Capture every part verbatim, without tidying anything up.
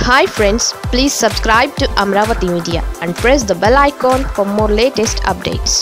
Hi friends, please subscribe to Amravati Media and press the bell icon for more latest updates.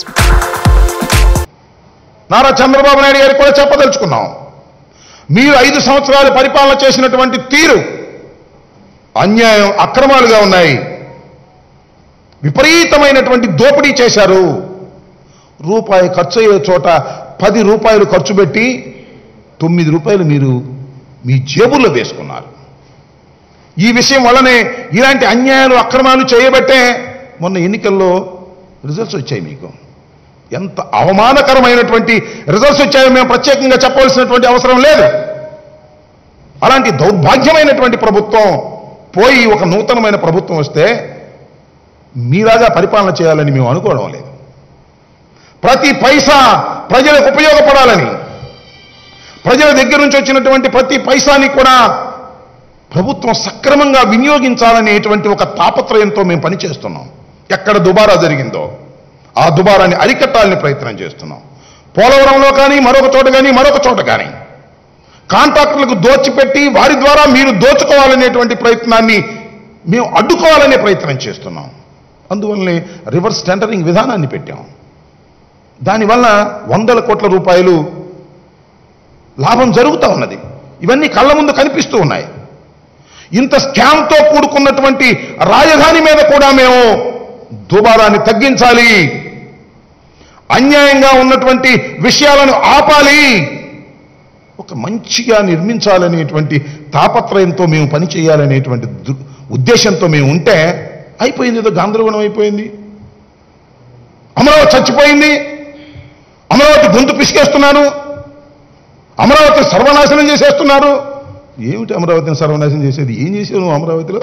Nara Chandrababu Naidu గారికి కూడా చెప్పదలుచుకున్నాం. మీరు ఐదు సంవత్సరాలు పరిపాలన చేసినటువంటి తీరు అన్యాయం అక్రమాలుగా ఉన్నాయి. విపరీతమైనటువంటి దోపిడీ చేశారు. రూపాయి ఖర్చు అయ్యే చోట పది రూపాయలు ఖర్చు పెట్టి తొమ్మిది రూపాయలు మీరు మీ జేబుల్లో వేసుకున్నారు. ఈ విషయం వల్లనే ఇలాంటి అన్యాయాలు అక్రమాలు చేయబట్టే మొన్న ఎన్నికల్లో రిజల్ట్స్ వచ్చాయి. మీకు ఎంత అవమానకరమైనటువంటి రిజల్ట్స్ వచ్చాయో మేము ప్రత్యేకంగా చెప్పవలసినటువంటి అవసరం లేదు. అలాంటి దౌర్భాగ్యమైనటువంటి ప్రభుత్వం పోయి ఒక నూతనమైన ప్రభుత్వం వస్తే మీలాగా పరిపాలన చేయాలని మేము అనుకోవడం లేదు. ప్రతి పైసా ప్రజలకు ఉపయోగపడాలని, ప్రజల దగ్గర నుంచి వచ్చినటువంటి ప్రతి పైసాని కూడా ప్రభుత్వం సక్రమంగా వినియోగించాలనేటువంటి ఒక తాపత్రయంతో మేము పనిచేస్తున్నాం. ఎక్కడ దుబారా జరిగిందో ఆ దుబారాన్ని అరికట్టాలని ప్రయత్నం చేస్తున్నాం. పోలవరంలో కానీ మరొక చోట కానీ మరొక చోట కానీ కాంట్రాక్టర్లకు దోచిపెట్టి వారి ద్వారా మీరు దోచుకోవాలనేటువంటి ప్రయత్నాన్ని మేము అడ్డుకోవాలనే ప్రయత్నం చేస్తున్నాం. అందువల్లనే రివర్స్ టెండరింగ్ విధానాన్ని పెట్టాం. దానివల్ల వందల కోట్ల రూపాయలు లాభం జరుగుతూ ఉన్నది. ఇవన్నీ కళ్ళ ముందు కనిపిస్తూ ఉన్నాయి. ఇంత స్కామ్తో కూడుకున్నటువంటి రాజధాని మీద కూడా మేము దుబారాన్ని తగ్గించాలి, అన్యాయంగా ఉన్నటువంటి విషయాలను ఆపాలి, ఒక మంచిగా నిర్మించాలనేటువంటి తాపత్రయంతో మేము పనిచేయాలనేటువంటి ఉద్దేశంతో మేము ఉంటే అయిపోయింది. ఏదో గందరగోళం అయిపోయింది. అమరావతి చచ్చిపోయింది, అమరావతి గొంతు పిసికేస్తున్నారు, అమరావతి సర్వనాశనం చేసేస్తున్నారు. ఏమిటి అమరావతిని సర్వనాశనం చేసేది? ఏం చేసావు నువ్వు అమరావతిలో?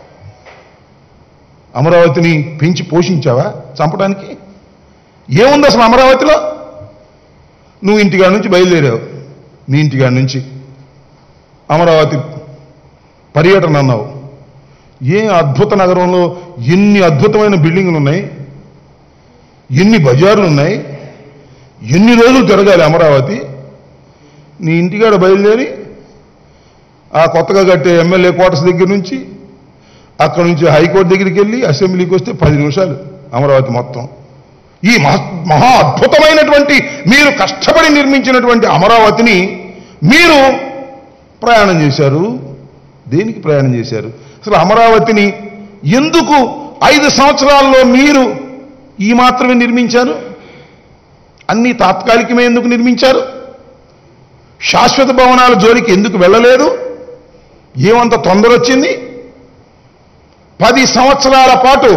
అమరావతిని పెంచి పోషించావా చంపడానికి? ఏముంది అసలు అమరావతిలో? నువ్వు ఇంటికాడ నుంచి బయలుదేరావు, మీ ఇంటికాడ నుంచి అమరావతి పర్యటన అన్నావు. ఏ అద్భుత నగరంలో ఎన్ని అద్భుతమైన బిల్డింగులు ఉన్నాయి, ఎన్ని బజార్లు ఉన్నాయి, ఎన్ని రోజులు తిరగాలి అమరావతి. నీ ఇంటికాడ బయలుదేరి ఆ కొత్తగా కట్టే ఎమ్మెల్యే క్వార్టర్స్ దగ్గర నుంచి అక్కడ నుంచి హైకోర్టు దగ్గరికి వెళ్ళి అసెంబ్లీకి వస్తే పది నిమిషాలు అమరావతి మొత్తం. ఈ మహా అద్భుతమైనటువంటి మీరు కష్టపడి నిర్మించినటువంటి అమరావతిని మీరు ప్రయాణం చేశారు. దేనికి ప్రయాణం చేశారు? అసలు అమరావతిని ఎందుకు ఐదు సంవత్సరాల్లో మీరు ఈ మాత్రమే నిర్మించారు? అన్ని తాత్కాలికమే ఎందుకు నిర్మించారు? శాశ్వత భవనాల జోలికి ఎందుకు వెళ్ళలేదు? ఏమంత తొందర వచ్చింది? పది సంవత్సరాల పాటు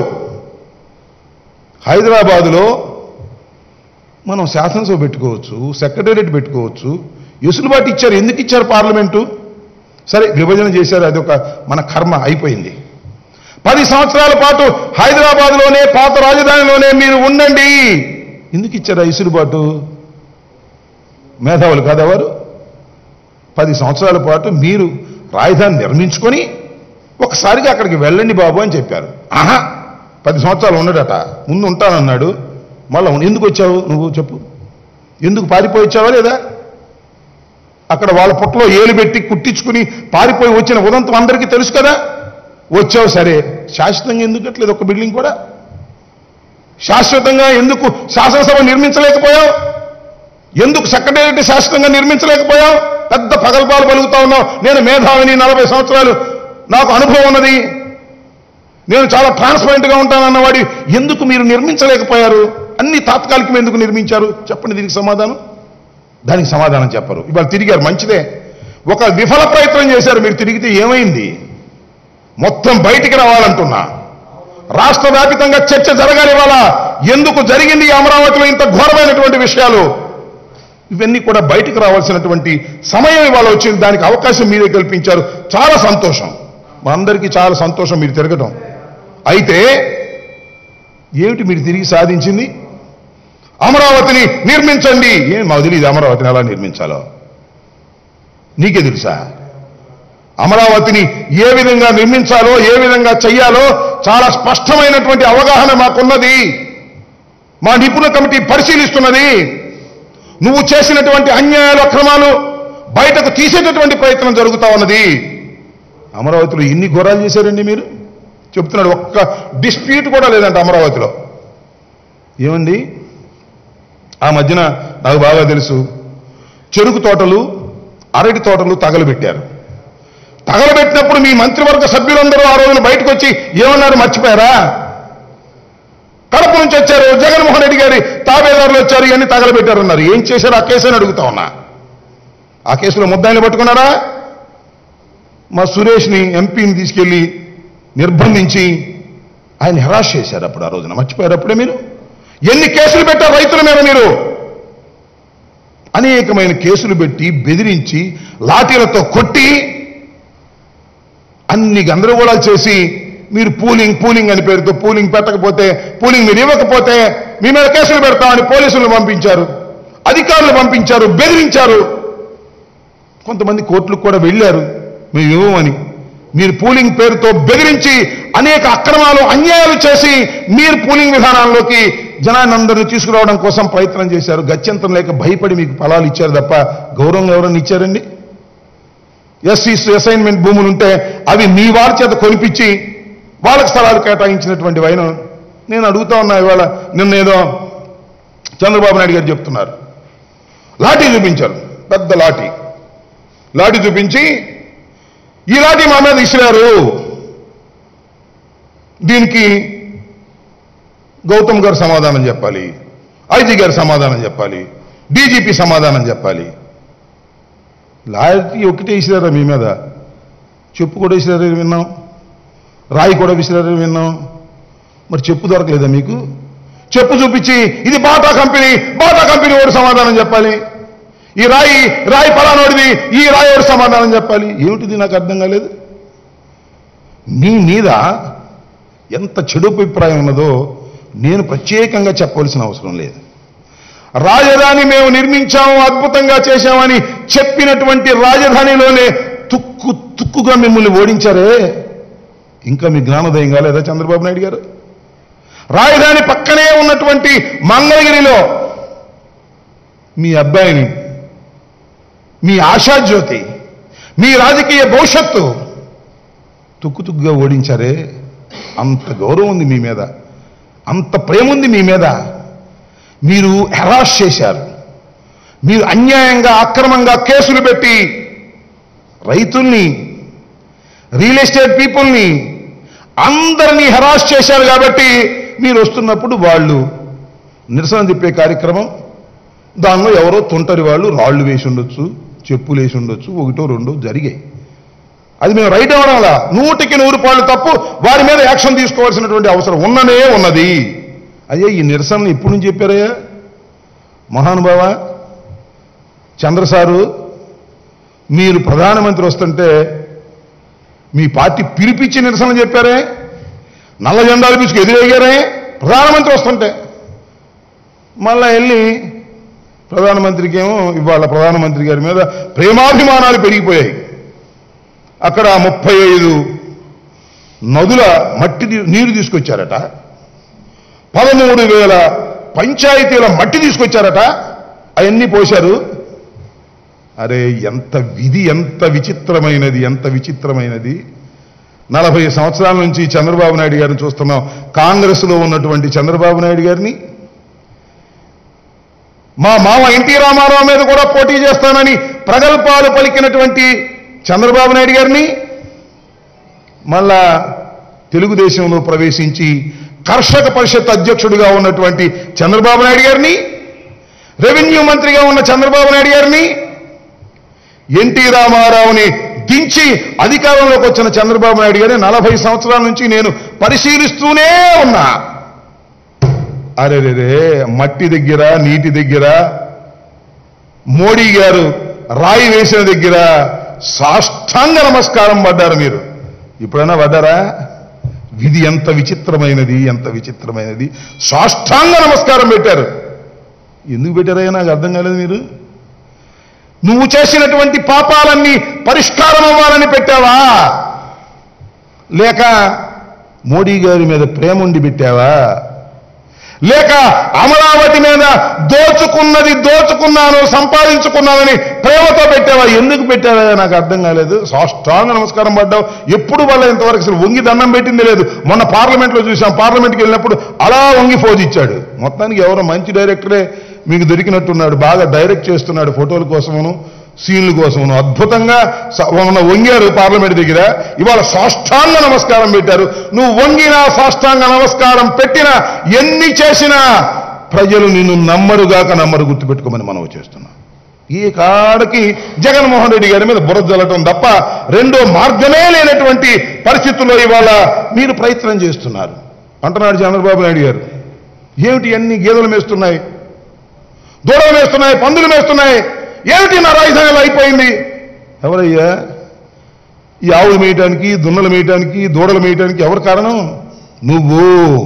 హైదరాబాదులో మనం శాసనసభ పెట్టుకోవచ్చు, సెక్రటేరియట్ పెట్టుకోవచ్చు, ఎసులుబాటు ఇచ్చారు. ఎందుకు ఇచ్చారు? పార్లమెంటు సరే విభజన చేశారు, అదొక మన కర్మ అయిపోయింది. పది సంవత్సరాల పాటు హైదరాబాద్లోనే పాత రాజధానిలోనే మీరు ఉండండి. ఎందుకు ఇచ్చారు ఇసులుబాటు? మేధావులు కాదా వారు? పది సంవత్సరాల పాటు మీరు రాజధాని నిర్మించుకొని ఒకసారిగా అక్కడికి వెళ్ళండి బాబు అని చెప్పారు. ఆహా, పది సంవత్సరాలు ఉన్నాడట, ముందు ఉంటానన్నాడు. మళ్ళీ ఎందుకు వచ్చావు నువ్వు చెప్పు? ఎందుకు పారిపోయి వచ్చావా లేదా? అక్కడ వాళ్ళ పుట్టలో ఏలు పెట్టి కుట్టించుకుని పారిపోయి వచ్చిన ఉదంతం అందరికీ తెలుసు కదా. వచ్చావు సరే, శాశ్వతంగా ఎందుకు కట్టలేదు ఒక బిల్డింగ్ కూడా? శాశ్వతంగా ఎందుకు శాసనసభ నిర్మించలేకపోయావు? ఎందుకు సెక్రటేరియట్ శాశ్వతంగా నిర్మించలేకపోయావు? పెద్ద పగల్పాలు పలుకుతా ఉన్నావు. నేను మేధావిని, నలభై సంవత్సరాలు నాకు అనుభవం ఉన్నది, నేను చాలా ట్రాన్స్పరెంట్గా ఉంటానన్నవాడి ఎందుకు మీరు నిర్మించలేకపోయారు? అన్ని తాత్కాలికం ఎందుకు నిర్మించారు? చెప్పండి దీనికి సమాధానం. దానికి సమాధానం చెప్పరు. ఇవాళ తిరిగారు, మంచిదే. ఒక విఫల ప్రయత్నం చేశారు. మీరు తిరిగితే ఏమైంది? మొత్తం బయటికి రావాలంటున్నా, రాష్ట్ర వ్యాపితంగా చర్చ జరగాలి. ఇవాళ ఎందుకు జరిగింది ఈ అమరావతిలో ఇంత ఘోరమైనటువంటి విషయాలు, ఇవన్నీ కూడా బయటకు రావాల్సినటువంటి సమయం ఇవాళ వచ్చింది. దానికి అవకాశం మీరే కల్పించారు. చాలా సంతోషం, మా అందరికీ చాలా సంతోషం మీరు తిరగటం. అయితే ఏమిటి మీరు తిరిగి సాధించింది? అమరావతిని నిర్మించండి. ఏం మాకు తెలియదు అమరావతిని ఎలా నిర్మించాలో? నీకే తెలుసా? అమరావతిని ఏ విధంగా నిర్మించాలో, ఏ విధంగా చెయ్యాలో చాలా స్పష్టమైనటువంటి అవగాహన మాకున్నది. మా నిపుణుల కమిటీ పరిశీలిస్తున్నది. నువ్వు చేసినటువంటి అన్యాయాలు, అక్రమాలు బయటకు తీసేటటువంటి ప్రయత్నం జరుగుతా ఉన్నది. అమరావతిలో ఎన్ని ఘోరాలు చేశారండి మీరు? చెప్తున్నాడు, ఒక్క డిస్ప్యూట్ కూడా లేదంట అమరావతిలో. ఏమండి, ఆ మధ్యన నాకు బాగా తెలుసు, చెరుకు తోటలు, అరటి తోటలు తగలబెట్టారు. తగలబెట్టినప్పుడు మీ మంత్రివర్గ సభ్యులందరూ ఆ రోజున బయటకు వచ్చి ఏమన్నారు మర్చిపోయారా? కడప నుంచి వచ్చారు, జగన్మోహన్ రెడ్డి గారి తాబేదారులు వచ్చారు, ఇవన్నీ తగలబెట్టారన్నారు. ఏం చేశారు ఆ కేసు అని అడుగుతా ఉన్నా. ఆ కేసులో ముద్దాయిని పట్టుకున్నారా? మా సురేష్ని ఎంపీని తీసుకెళ్లి నిర్బంధించి ఆయన హెరాస్ చేశారు అప్పుడు. ఆ రోజున మర్చిపోయారు అప్పుడే మీరు? ఎన్ని కేసులు పెట్టారు రైతుల మీద మీరు? అనేకమైన కేసులు పెట్టి బెదిరించి లాఠీలతో కొట్టి అన్ని గందరగోళాలు చేసి మీరు పూలింగ్ పూలింగ్ అని పేరుతో పూలింగ్ పెట్టకపోతే, పూలింగ్ మీరు ఇవ్వకపోతే మీ మీద కేసులు పెడతామని పోలీసులను పంపించారు, అధికారులు పంపించారు, బెదిరించారు. కొంతమంది కోర్టులకు కూడా వెళ్ళారు మేము ఇవ్వమని. మీరు పూలింగ్ పేరుతో బెదిరించి అనేక అక్రమాలు అన్యాయాలు చేసి మీరు పూలింగ్ విధానాల్లోకి జనాన్ని అందరినీ తీసుకురావడం కోసం ప్రయత్నం చేశారు. గత్యంతరం లేక భయపడి మీకు ఫలాలు ఇచ్చారు తప్ప గౌరవంగా ఎవరన్నా ఇచ్చారండి? ఎస్సీ అసైన్మెంట్ భూములు ఉంటే అవి మీ వారి చేత కొనిపించి వాళ్ళకి స్థలాలు కేటాయించినటువంటి వైనం నేను అడుగుతా ఉన్నా. ఇవాళ నిన్నేదో చంద్రబాబు నాయుడు గారు చెప్తున్నారు, లాఠీ చూపించారు, పెద్ద లాఠీ లాఠీ చూపించి ఈ లాఠీ మా మీద ఇసిరారు, దీనికి గౌతమ్ గారు సమాధానం చెప్పాలి, ఐజీ గారు సమాధానం చెప్పాలి, డీజీపీ సమాధానం చెప్పాలి. లాఠీ ఒకటే ఇసిరారా మీ మీద? చెప్పు కూడా ఇసిరారని విన్నాం, రాయి కూడా విసిరారని విన్నాం. మరి చెప్పు దొరకలేదా మీకు? చెప్పు చూపించి ఇది బాటా కంపెనీ, బాటా కంపెనీ వాడు సమాధానం చెప్పాలి. ఈ రాయి రాయి పలానోడిది, ఈ రాయి వాడు సమాధానం చెప్పాలి. ఏమిటిది నాకు అర్థం కాలేదు. మీ మీద ఎంత చెడు అభిప్రాయం ఉన్నదో నేను ప్రత్యేకంగా చెప్పవలసిన అవసరం లేదు. రాజధాని మేము నిర్మించాము, అద్భుతంగా చేశామని చెప్పినటువంటి రాజధానిలోనే తుక్కు తుక్కుగా మిమ్మల్ని ఓడించారే, ఇంకా మీ జ్ఞానోదయం కాలేదా చంద్రబాబు నాయుడు గారు? రాజధాని పక్కనే ఉన్నటువంటి మంగళగిరిలో మీ అబ్బాయిని, మీ ఆశాజ్యోతి, మీ రాజకీయ భవిష్యత్తు తుక్కు తుక్కుగా ఓడించారే. అంత గౌరవం ఉంది మీ మీద, అంత ప్రేమ ఉంది మీ మీద. మీరు హెరాస్ చేశారు, మీరు అన్యాయంగా అక్రమంగా కేసులు పెట్టి రైతుల్ని, రియల్ ఎస్టేట్ పీపుల్ని అందరినీ హెరాస్ చేశారు. కాబట్టి మీరు వస్తున్నప్పుడు వాళ్ళు నిరసన చెప్పే కార్యక్రమం, దానిలో ఎవరో తుంటరి వాళ్ళు రాళ్లు వేసి ఉండొచ్చు, చెప్పులు వేసి ఉండొచ్చు, ఒకటో రెండో జరిగాయి. అది మేము రైట్ అవ్వడంలా, నూటికి నూరు పాళ్ళు తప్పు, వారి మీద యాక్షన్ తీసుకోవాల్సినటువంటి అవసరం ఉన్ననే ఉన్నది. అయ్యా ఈ నిరసనలు ఎప్పుడు నుంచి చెప్పారయ్యా మహానుభావ చంద్రసారు? మీరు ప్రధానమంత్రి వస్తుంటే మీ పార్టీ పిలిపించి నిరసన చెప్పారే, నల్ల జెండాలు పిసుకు ఎదురయ్యారే ప్రధానమంత్రి వస్తుంటే. మళ్ళా వెళ్ళి ప్రధానమంత్రికి ఏమో ఇవాళ ప్రధానమంత్రి గారి మీద ప్రేమాభిమానాలు పెరిగిపోయాయి. అక్కడ ముప్పై ఐదు నదుల మట్టి నీరు తీసుకొచ్చారట, పదమూడు వేల పంచాయతీల మట్టి తీసుకొచ్చారట, అవన్నీ పోశారు. అరే ఎంత విధి, ఎంత విచిత్రమైనది, ఎంత విచిత్రమైనది. నలభై సంవత్సరాల నుంచి చంద్రబాబు నాయుడు గారిని చూస్తున్నాం. కాంగ్రెస్లో ఉన్నటువంటి చంద్రబాబు నాయుడు గారిని, మా మామ ఎన్టీ రామారావు మీద కూడా పోటీ చేస్తానని ప్రగల్భాలు పలికినటువంటి చంద్రబాబు నాయుడు గారిని, మళ్ళా తెలుగుదేశంలో ప్రవేశించి కర్షక పరిషత్ అధ్యక్షుడిగా ఉన్నటువంటి చంద్రబాబు నాయుడు గారిని, రెవెన్యూ మంత్రిగా ఉన్న చంద్రబాబు నాయుడు గారిని, ఎన్టీ రామారావుని దించి అధికారంలోకి వచ్చిన చంద్రబాబు నాయుడు గారిని నలభై సంవత్సరాల నుంచి నేను పరిశీలిస్తూనే ఉన్నా. అరే రే మట్టి దగ్గర, నీటి దగ్గర, మోడీ గారు రాయి వేసిన దగ్గర సాష్టాంగ నమస్కారం పడ్డారు మీరు. ఇప్పుడైనా పడ్డారా? విధి ఎంత విచిత్రమైనది, ఎంత విచిత్రమైనది. సాష్టాంగ నమస్కారం పెట్టారు. ఎందుకు పెట్టారయ్యా నాకు అర్థం కాలేదు. మీరు నువ్వు చేసినటువంటి పాపాలన్నీ పరిష్కారం అవ్వాలని పెట్టావా, లేక మోడీ గారి మీద ప్రేమ ఉండి పెట్టావా, లేక అమరావతి మీద దోచుకున్నది దోచుకున్నాను, సంపాదించుకున్నానని ప్రేమతో పెట్టావా? ఎందుకు పెట్టావా నాకు అర్థం కాలేదు. సాష్టాంగ నమస్కారం పడ్డావు. ఎప్పుడు వాళ్ళ ఇంతవరకు అసలు వంగి దండం పెట్టింది లేదు. మొన్న పార్లమెంట్లో చూసాం, పార్లమెంట్కి వెళ్ళినప్పుడు అలా వంగి ఫోజ్ ఇచ్చాడు. మొత్తానికి ఎవరో మంచి డైరెక్టరే మీకు దొరికినట్టున్నాడు, బాగా డైరెక్ట్ చేస్తున్నాడు ఫోటోల కోసమును సీన్ల కోసమును. అద్భుతంగా వంగారు పార్లమెంట్ దగ్గర. ఇవాళ సాష్టాంగ నమస్కారం పెట్టారు. నువ్వు వంగినా సాష్టాంగ నమస్కారం పెట్టినా ఎన్ని చేసినా ప్రజలు నిన్ను నమ్మరుగాక నమ్మరు, గుర్తుపెట్టుకోమని మనం చేస్తున్నాం. ఈ కాడకి జగన్మోహన్ రెడ్డి గారి మీద బురద జల్లటం తప్ప రెండో మార్గమే లేనటువంటి పరిస్థితుల్లో ఇవాళ మీరు ప్రయత్నం చేస్తున్నారు అంటున్నాడు చంద్రబాబు నాయుడు గారు. ఏమిటి అన్ని గేదెలు మేస్తున్నాయి, దూడలు మేస్తున్నాయి, పందులు మేస్తున్నాయి, ఏమిటి నా రాజధానిలో అయిపోయింది? ఎవరయ్యా ఈ ఆవులు మేయటానికి, దున్నలు మేయటానికి, దూడలు మేయటానికి ఎవరు కారణం? నువ్వు.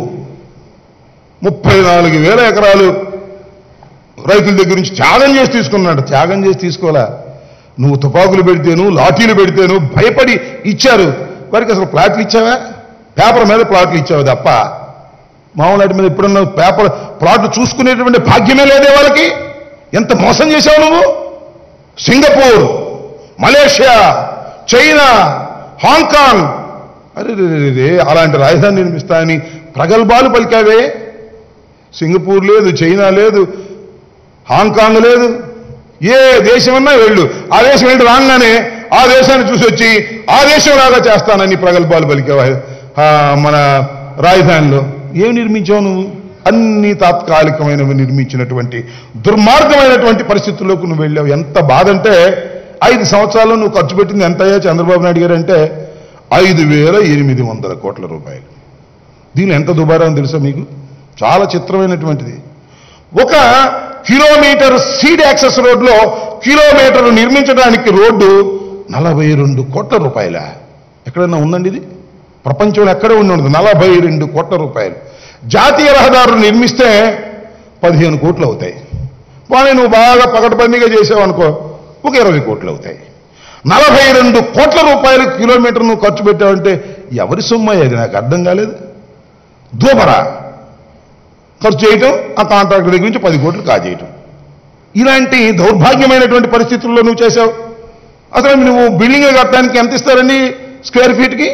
ముప్పై నాలుగు వేల ఎకరాలు రైతుల దగ్గర నుంచి త్యాగం చేసి తీసుకున్నాడు. త్యాగం చేసి తీసుకోవాలా? నువ్వు తుపాకులు పెడితేను, లాఠీలు పెడితేను భయపడి ఇచ్చారు. వారికి అసలు ప్లాట్లు ఇచ్చావా? పేపర్ మీద ప్లాట్లు ఇచ్చావు తప్ప మామూలు మీద ఎప్పుడన్నా పేపర్ ప్లాట్లు చూసుకునేటువంటి భాగ్యమే లేదే వాళ్ళకి. ఎంత మోసం చేశావు నువ్వు. సింగపూర్, మలేషియా, చైనా, హాంకాంగ్, అరే అలాంటి రాజధాని నిర్మిస్తానని ప్రగల్భాలు పలికావే. సింగపూర్ లేదు, చైనా లేదు, హాంకాంగ్ లేదు, ఏ దేశమన్నా వెళ్ళు. ఆ దేశం వెళ్ళి రాగానే ఆ దేశాన్ని చూసి వచ్చి ఆ దేశం లాగా చేస్తానని ప్రగల్భాలు పలికావా మన రాజధానిలో. ఏం నిర్మించావు నువ్వు? అన్ని తాత్కాలికమైనవి నిర్మించినటువంటి దుర్మార్గమైనటువంటి పరిస్థితుల్లోకి నువ్వు వెళ్ళావు. ఎంత బాధ అంటే ఐదు సంవత్సరాల్లో నువ్వు ఖర్చు పెట్టింది ఎంతయ్యా చంద్రబాబు నాయుడు గారు అంటే ఐదు వేల ఎనిమిది వందల కోట్ల రూపాయలు. దీని ఎంత దుబారా తెలుసా మీకు? చాలా చిత్రమైనటువంటిది. ఒక కిలోమీటర్ సీడ్ యాక్సెస్ రోడ్లో కిలోమీటర్ నిర్మించడానికి రోడ్డు నలభై రెండు కోట్ల రూపాయల. ఎక్కడన్నా ఉందండి ఇది? ప్రపంచంలో ఎక్కడే ఉండదు. నలభై రెండు కోట్ల రూపాయలు. జాతీయ రహదారులు నిర్మిస్తే పదిహేను కోట్లు అవుతాయి. కానీ నువ్వు బాగా పకడ్బందీగా చేసావనుకో ఒక ఇరవై కోట్లు అవుతాయి. నలభై రెండు కోట్ల రూపాయలు కిలోమీటర్ నువ్వు ఖర్చు పెట్టావంటే ఎవరి సొమ్ము అది నాకు అర్థం కాలేదు. దూబరా ఖర్చు చేయటం, ఆ కాంట్రాక్టర్ దగ్గర నుంచి పది కోట్లు కాజేయటం, ఇలాంటి దౌర్భాగ్యమైనటువంటి పరిస్థితుల్లో నువ్వు చేశావు. అసలు నువ్వు బిల్డింగ్ కట్టడానికి ఎంత ఇస్తారండి స్క్వేర్ ఫీట్కి?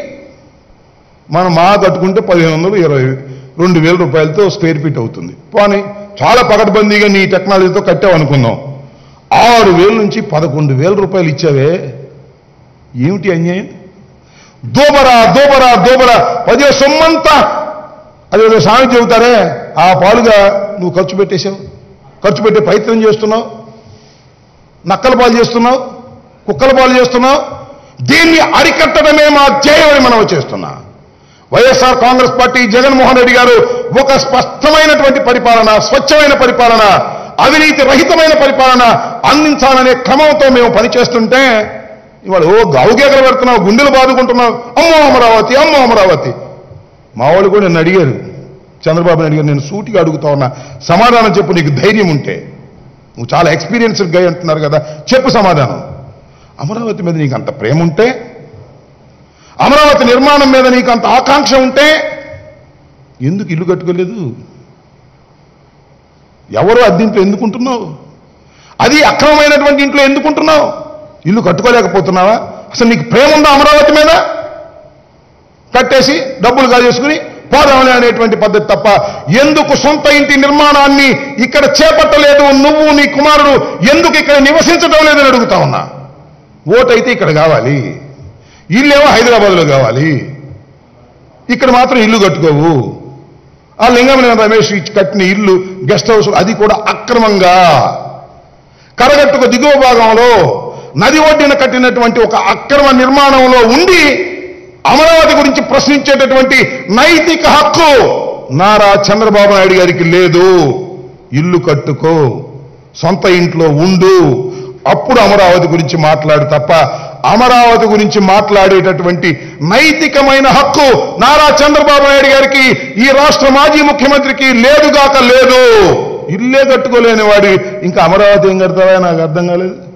మనం మా కట్టుకుంటే పదిహేను వందలు ఇరవై రెండు వేల రూపాయలతో స్క్వేర్ ఫీట్ అవుతుంది. పోనీ చాలా పకడ్బందీగా నీ టెక్నాలజీతో కట్టావు అనుకుందాం. ఆరు వేల నుంచి పదకొండు వేల రూపాయలు ఇచ్చావే, ఏమిటి అన్యాయం? దోబరా దోబరా దోబరా పదే సొమ్మంతా అదేదో సామెత చెబుతారే ఆ పాలుగా నువ్వు ఖర్చు పెట్టేశావు. ఖర్చు పెట్టే ప్రయత్నం చేస్తున్నావు, నక్కల పాలు చేస్తున్నావు, కుక్కల పాలు చేస్తున్నావు. దీన్ని అరికట్టడమే మా ధ్యేయమని మనం చేస్తున్నా. వైఎస్ఆర్ కాంగ్రెస్ పార్టీ జగన్మోహన్ రెడ్డి గారు ఒక స్పష్టమైనటువంటి పరిపాలన, స్వచ్ఛమైన పరిపాలన, అవినీతి రహితమైన పరిపాలన అందించాలనే క్రమంతో మేము పనిచేస్తుంటే ఇవాళ ఓ గౌగేకలు పెడుతున్నావు, గుండెలు బాదుకుంటున్నావు. అమ్మో అమరావతి, అమ్మో అమరావతి. మా వాళ్ళు కూడా నన్ను అడిగారు, చంద్రబాబు నాయుడు గారు, నేను సూటిగా అడుగుతా ఉన్నా, సమాధానం చెప్పు, నీకు ధైర్యం ఉంటే. నువ్వు చాలా ఎక్స్పీరియన్స్డ్ గా అంటున్నారు కదా, చెప్పు సమాధానం. అమరావతి మీద నీకు అంత ప్రేమ ఉంటే, అమరావతి నిర్మాణం మీద నీకు అంత ఆకాంక్ష ఉంటే ఎందుకు ఇల్లు కట్టుకోలేదు? ఎవరు అద్దెంట్లో ఎందుకుంటున్నావు? అది అక్రమమైనటువంటి ఇంట్లో ఎందుకుంటున్నావు? ఇల్లు కట్టుకోలేకపోతున్నావా? అసలు నీకు ప్రేమ ఉందా అమరావతి మీద? కట్టేసి డబ్బులు కాజేసుకుని పోదామని అనేటువంటి పద్ధతి తప్ప ఎందుకు సొంత ఇంటి నిర్మాణాన్ని ఇక్కడ చేపట్టలేదు? నువ్వు నీ కుమారుడు ఎందుకు ఇక్కడ నివసించడం లేదని అడుగుతా ఉన్నా. ఓటు అయితే ఇక్కడ కావాలి, ఇల్లేమో హైదరాబాద్లో కావాలి, ఇక్కడ మాత్రం ఇల్లు కట్టుకోవు. ఆ లింగమనేని రమేష్ కట్టిన ఇల్లు గెస్ట్ హౌస్, అది కూడా అక్రమంగా కరగట్టుకు దిగువ భాగంలో నది ఒడ్డున కట్టినటువంటి ఒక అక్రమ నిర్మాణంలో ఉండి అమరావతి గురించి ప్రశ్నించేటటువంటి నైతిక హక్కు నారా చంద్రబాబు నాయుడు గారికి లేదు. ఇల్లు కట్టుకో, సొంత ఇంట్లో ఉండు, అప్పుడు అమరావతి గురించి మాట్లాడు తప్ప అమరావతి గురించి మాట్లాడేటటువంటి నైతికమైన హక్కు నారా చంద్రబాబు నాయుడు గారికి, ఈ రాష్ట్ర మాజీ ముఖ్యమంత్రికి లేదుగాక లేదు. ఇల్లే కట్టుకోలేని వాడు ఇంకా అమరావతి ఏం కడతావా? నాకు అర్థం కాలేదు.